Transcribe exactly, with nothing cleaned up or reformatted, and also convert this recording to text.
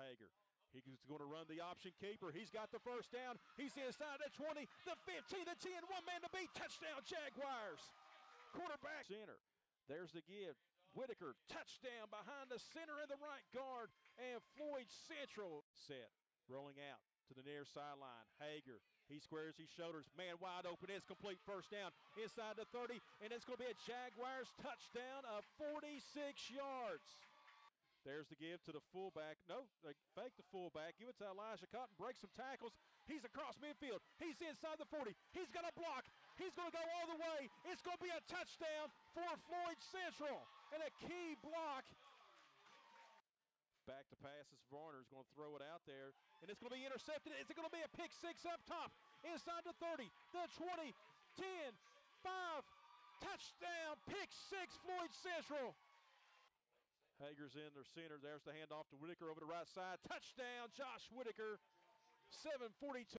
Hager. He's going to run the option keeper. He's got the first down. He's inside the twenty, the fifteen, the ten, one man to beat. Touchdown, Jaguars. Quarterback center. There's the give. Whitaker, touchdown behind the center and the right guard. And Floyd Central set, rolling out to the near sideline. Hager, he squares his shoulders. Man wide open. It's complete first down inside the thirty. And it's going to be a Jaguars touchdown of forty-six yards. There's the give to the fullback. No, they fake the fullback. Give it to Elijah Cotton. Breaks some tackles. He's across midfield. He's inside the forty. He's going to block. He's going to go all the way. It's going to be a touchdown for Floyd Central. And a key block. Back to passes. Varner is going to throw it out there. And it's going to be intercepted. It's going to be a pick six up top. Inside the thirty, the twenty, ten, five. Touchdown. Pick six, Floyd Central. Hager's in their center. There's the handoff to Whitaker over the right side. Touchdown, Josh Whitaker. seven forty-two.